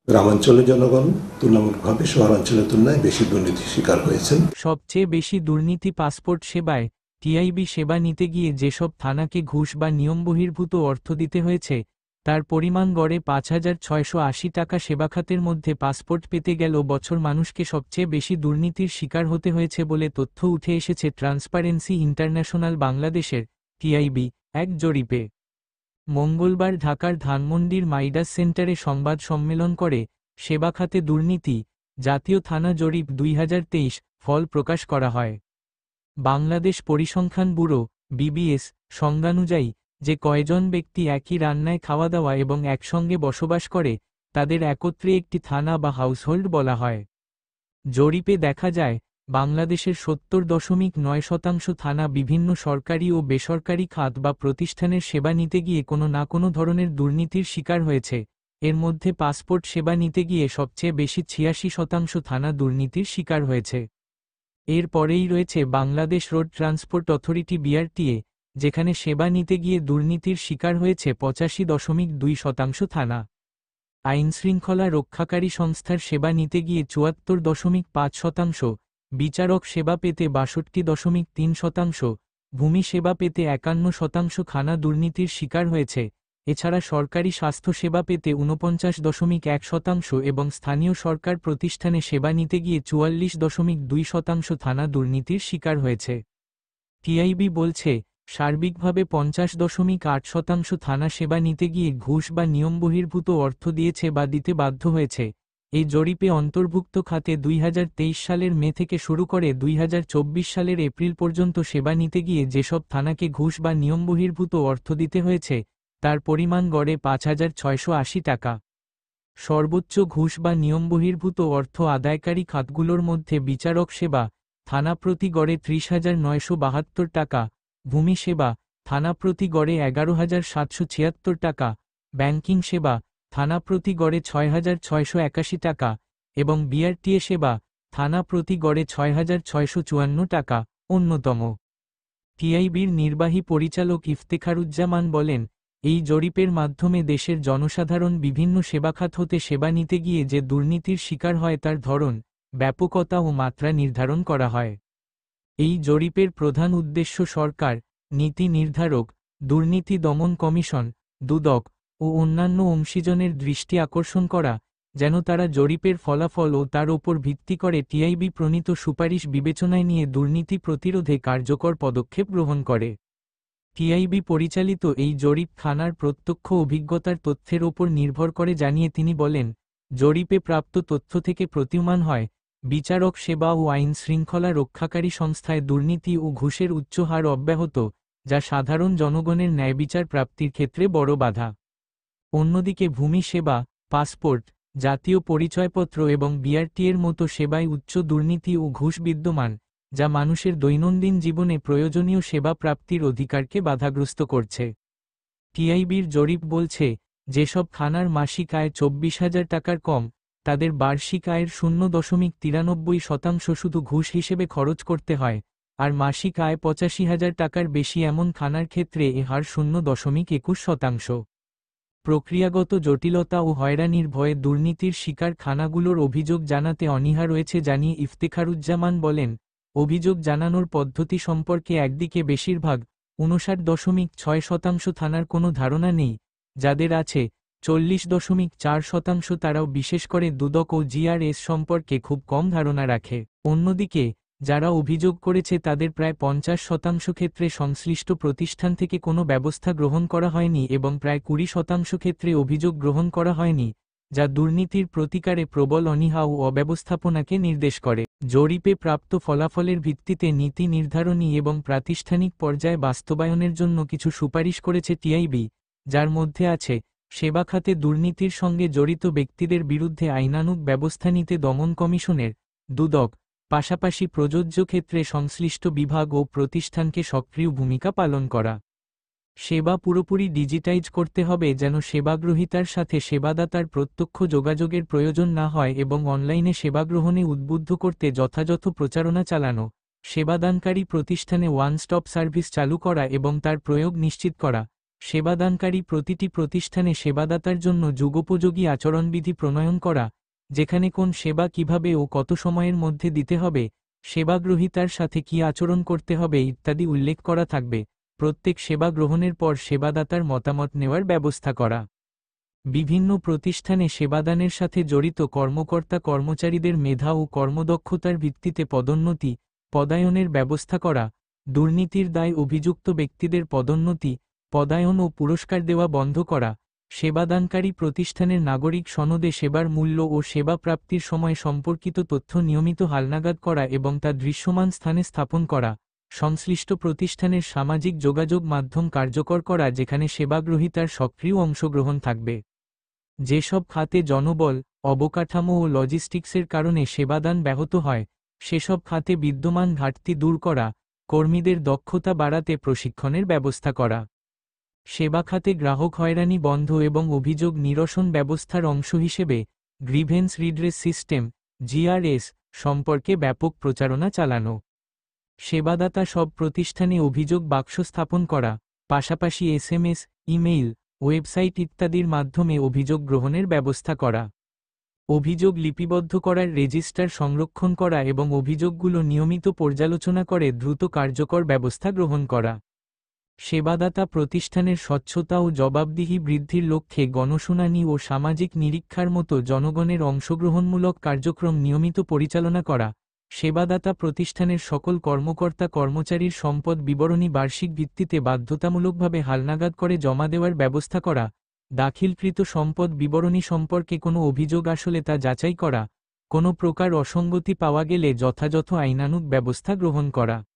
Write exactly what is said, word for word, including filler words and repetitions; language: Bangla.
গ্রামাঞ্চলের জনগণ তুলনামূলকভাবে শহরাঞ্চলের তুলনায় বেশি দুর্নীতির শিকার হয়েছেন। সবচেয়ে বেশি দুর্নীতি পাসপোর্ট সেবায়। টিআইবি সেবা নিতে গিয়ে যেসব থানাকে ঘুষ বা নিয়মবহির্ভূত অর্থ দিতে হয়েছে তার পরিমাণ গড়ে পাঁচ হাজার ছয়শো আশি টাকা। সেবাখাতের মধ্যে পাসপোর্ট পেতে গেল বছর মানুষকে সবচেয়ে বেশি দুর্নীতির শিকার হতে হয়েছে বলে তথ্য উঠে এসেছে ট্রান্সপারেন্সি ইন্টারন্যাশনাল বাংলাদেশের টিআইবি এক জরিপে। মঙ্গলবার ঢাকার ধানমন্ডির মাইডাস সেন্টারে সংবাদ সম্মেলন করে সেবা খাতে দুর্নীতি জাতীয় থানা জরিপ দুই হাজার তেইশ ফল প্রকাশ করা হয়। বাংলাদেশ পরিসংখ্যান ব্যুরো বিবিএস সংজ্ঞানুযায়ী যে কয়জন ব্যক্তি একই রান্নায় খাওয়া দাওয়া এবং একসঙ্গে বসবাস করে তাদের একত্রে একটি থানা বা হাউসহোল্ড বলা হয়। জরিপে দেখা যায় বাংলাদেশের সত্তর দশমিক নয় শতাংশ থানা বিভিন্ন সরকারি ও বেসরকারি খাত বা প্রতিষ্ঠানের সেবা নিতে গিয়ে কোনো না কোনো ধরনের দুর্নীতির শিকার হয়েছে। এর মধ্যে পাসপোর্ট সেবা নিতে গিয়ে সবচেয়ে বেশি ছিয়াশি শতাংশ থানা দুর্নীতির শিকার হয়েছে। এর পরেই রয়েছে Bangladesh road transport authority BRTA, যেখানে সেবা নিতে গিয়ে দুর্নীতির শিকার হয়েছে পঁচাশি দশমিক দুই শতাংশ থানা। আইনশৃঙ্খলা রক্ষাকারী সংস্থার সেবা নিতে গিয়ে চুয়াত্তর দশমিক পাঁচ শতাংশ, বিচারক সেবা পেতে বাষট্টি দশমিক তিন শতাংশ, ভূমি সেবা পেতে একান্ন শতাংশ খানা দুর্নীতির শিকার হয়েছে। এছাড়া সরকারি স্বাস্থ্য সেবা পেতে ঊনপঞ্চাশ দশমিক এক শতাংশ এবং স্থানীয় সরকার প্রতিষ্ঠানে সেবা নিতে গিয়ে চুয়াল্লিশ দশমিক দুই শতাংশ থানা দুর্নীতির শিকার হয়েছে। টিআইবি বলছে, সার্বিকভাবে পঞ্চাশ দশমিক আট শতাংশ থানা সেবা নিতে গিয়ে ঘুষ বা নিয়মবহির্ভূত অর্থ দিয়েছে বা দিতে বাধ্য হয়েছে। এই জরিপে অন্তর্ভুক্ত খাতে দুই হাজার তেইশ সালের মে থেকে শুরু করে দুই হাজার চব্বিশ সালের এপ্রিল পর্যন্ত সেবা নিতে গিয়ে যেসব থানাকে ঘুষ বা নিয়মবহির্ভূত অর্থ দিতে হয়েছে তার পরিমাণ গড়ে পাঁচ হাজার ছয়শো আশি টাকা। সর্বোচ্চ ঘুষ বা নিয়মবহির্ভূত অর্থ আদায়কারী খাতগুলোর মধ্যে বিচারক সেবা থানা প্রতি গড়ে ত্রিশ হাজার নয়শো বাহাত্তর টাকা, ভূমি সেবা থানা প্রতি গড়ে এগারো হাজার সাতশো ছিয়াত্তর টাকা, ব্যাংকিং সেবা থানা প্রতি গড়ে ছয় হাজার ছয়শো একাশি টাকা এবং বিআরটিএ সেবা থানা প্রতি গড়ে ছয় হাজার ছয়শো চুয়ান্ন টাকা অন্যতম। টিআইবির নির্বাহী পরিচালক ইফতেখারুজ্জামান বলেন, এই জরিপের মাধ্যমে দেশের জনসাধারণ বিভিন্ন সেবাখাত হতে সেবা নিতে গিয়ে যে দুর্নীতির শিকার হয় তার ধরন, ব্যাপকতা ও মাত্রা নির্ধারণ করা হয়। এই জরিপের প্রধান উদ্দেশ্য সরকার, নীতি নির্ধারক, দুর্নীতি দমন কমিশন, দুদক ও অন্যান্য অংশীজনের দৃষ্টি আকর্ষণ করা, যেন তারা জরিপের ফলাফল ও তার ওপর ভিত্তি করে টিআইবি প্রণীত সুপারিশ বিবেচনায় নিয়ে দুর্নীতি প্রতিরোধে কার্যকর পদক্ষেপ গ্রহণ করে। টিআইবি পরিচালিত এই জরিপ খানার প্রত্যক্ষ অভিজ্ঞতার তথ্যের ওপর নির্ভর করে জানিয়ে তিনি বলেন, জরিপে প্রাপ্ত তথ্য থেকে প্রতীয়মান হয়, বিচারক সেবা ও আইন শৃঙ্খলা রক্ষাকারী সংস্থায় দুর্নীতি ও ঘুষের উচ্চ হার অব্যাহত, যা সাধারণ জনগণের ন্যায়বিচার প্রাপ্তির ক্ষেত্রে বড় বাধা। অন্যদিকে ভূমি সেবা, পাসপোর্ট, জাতীয় পরিচয়পত্র এবং বিআরটিএর মতো সেবায় উচ্চ দুর্নীতি ও ঘুষ বিদ্যমান, যা মানুষের দৈনন্দিন জীবনে প্রয়োজনীয় সেবা প্রাপ্তির অধিকারকে বাধাগ্রস্ত করছে। টিআইবির জরিপ বলছে, যেসব খানার মাসিক আয় চব্বিশ হাজার টাকার কম, তাদের বার্ষিক আয়ের শূন্য দশমিক তিরানব্বই শতাংশ শুধু ঘুষ হিসেবে খরচ করতে হয়, আর মাসিক আয় পঁচাশি হাজার টাকার বেশি এমন খানার ক্ষেত্রে এ হার শূন্য দশমিক একুশ শতাংশ। প্রক্রিয়াগত জটিলতা ও হয়রানির ভয়ে দুর্নীতির শিকার খানাগুলোর অভিযোগ জানাতে অনীহা রয়েছে জানিয়ে ইফতেখারুজ্জামান বলেন, অভিযোগ জানানোর পদ্ধতি সম্পর্কে একদিকে বেশিরভাগ ঊনষাট দশমিক ছয় শতাংশ থানার কোনো ধারণা নেই, যাদের আছে চল্লিশ দশমিক চার শতাংশ তারাও বিশেষ করে দুদক ও জিআরএস সম্পর্কে খুব কম ধারণা রাখে। অন্যদিকে যারা অভিযোগ করেছে তাদের প্রায় পঞ্চাশ শতাংশ ক্ষেত্রে সংশ্লিষ্ট প্রতিষ্ঠান থেকে কোনো ব্যবস্থা গ্রহণ করা হয়নি এবং প্রায় কুড়ি শতাংশ ক্ষেত্রে অভিযোগ গ্রহণ করা হয়নি, যা দুর্নীতির প্রতিকারে প্রবল অনীহা ও অব্যবস্থাপনাকে নির্দেশ করে। জরিপে প্রাপ্ত ফলাফলের ভিত্তিতে নীতি নির্ধারণী এবং প্রাতিষ্ঠানিক পর্যায়ে বাস্তবায়নের জন্য কিছু সুপারিশ করেছে টিআইবি, যার মধ্যে আছে সেবা খাতে দুর্নীতির সঙ্গে জড়িত ব্যক্তিদের বিরুদ্ধে আইনানুগ ব্যবস্থা নিতে দমন কমিশনের, দুদক, পাশাপাশি প্রযোজ্য ক্ষেত্রে সংশ্লিষ্ট বিভাগ ও প্রতিষ্ঠানকে সক্রিয় ভূমিকা পালন করা। সেবা পুরোপুরি ডিজিটাইজ করতে হবে যেন সেবাগ্রহীতার সাথে সেবাদাতার প্রত্যক্ষ যোগাযোগের প্রয়োজন না হয় এবং অনলাইনে সেবা গ্রহণে উদ্বুদ্ধ করতে যথাযথ প্রচারণা চালানো, সেবাদানকারী প্রতিষ্ঠানে ওয়ান স্টপ সার্ভিস চালু করা এবং তার প্রয়োগ নিশ্চিত করা, সেবাদানকারী প্রতিটি প্রতিষ্ঠানে সেবাদাতার জন্য যুগোপযোগী আচরণবিধি প্রণয়ন করা, যেখানে কোন সেবা কিভাবে ও কত সময়ের মধ্যে দিতে হবে, সেবাগ্রহীতার সাথে কী আচরণ করতে হবে ইত্যাদি উল্লেখ করা থাকবে। প্রত্যেক সেবা গ্রহণের পর সেবাদাতার মতামত নেওয়ার ব্যবস্থা করা। বিভিন্ন প্রতিষ্ঠানে সেবাদানের সাথে জড়িত কর্মকর্তা কর্মচারীদের মেধা ও কর্মদক্ষতার ভিত্তিতে পদোন্নতি, পদায়নের ব্যবস্থা করা। দুর্নীতির দায় অভিযুক্ত ব্যক্তিদের পদোন্নতি, পদায়ন ও পুরস্কার দেওয়া বন্ধ করা। সেবাদানকারী প্রতিষ্ঠানের নাগরিক সনদে সেবার মূল্য ও সেবা প্রাপ্তির সময় সম্পর্কিত তথ্য নিয়মিত হালনাগাদ করা এবং তা দৃশ্যমান স্থানে স্থাপন করা। সংশ্লিষ্ট প্রতিষ্ঠানের সামাজিক যোগাযোগ মাধ্যম কার্যকর করা যেখানে সেবাগ্রহীতার সক্রিয় অংশগ্রহণ থাকবে। যেসব খাতে জনবল, অবকাঠামো ও লজিস্টিক্সের কারণে সেবাদান ব্যাহত হয়, সেসব খাতে বিদ্যমান ঘাটতি দূর করা। কর্মীদের দক্ষতা বাড়াতে প্রশিক্ষণের ব্যবস্থা করা। সেবা খাতে গ্রাহক হয়রানি বন্ধ এবং অভিযোগ নিরসন ব্যবস্থার অংশ হিসেবে গ্রিভেন্স রিড্রেস সিস্টেম জিআরএস সম্পর্কে ব্যাপক প্রচারণা চালানো। সেবাদাতা সব প্রতিষ্ঠানে অভিযোগ বাক্স স্থাপন করা, পাশাপাশি এসএমএস, ইমেইল, ওয়েবসাইট ইত্যাদির মাধ্যমে অভিযোগ গ্রহণের ব্যবস্থা করা। অভিযোগ লিপিবদ্ধ করার রেজিস্টার সংরক্ষণ করা এবং অভিযোগগুলো নিয়মিত পর্যালোচনা করে দ্রুত কার্যকর ব্যবস্থা গ্রহণ করা। সেবাদাতা প্রতিষ্ঠানের স্বচ্ছতা ও জবাবদিহি বৃদ্ধির লক্ষ্যে গণশুনানি ও সামাজিক নিরীক্ষার মতো জনগণের অংশগ্রহণমূলক কার্যক্রম নিয়মিত পরিচালনা করা। সেবাদাতা প্রতিষ্ঠানের সকল কর্মকর্তা কর্মচারীর সম্পদ বিবরণী বার্ষিক ভিত্তিতে বাধ্যতামূলকভাবে হালনাগাদ করে জমা দেওয়ার ব্যবস্থা করা। দাখিলকৃত সম্পদ বিবরণী সম্পর্কে কোনো অভিযোগ আসলে তা যাচাই করা। কোনো প্রকার অসঙ্গতি পাওয়া গেলে যথাযথ আইনানুগ ব্যবস্থা গ্রহণ করা।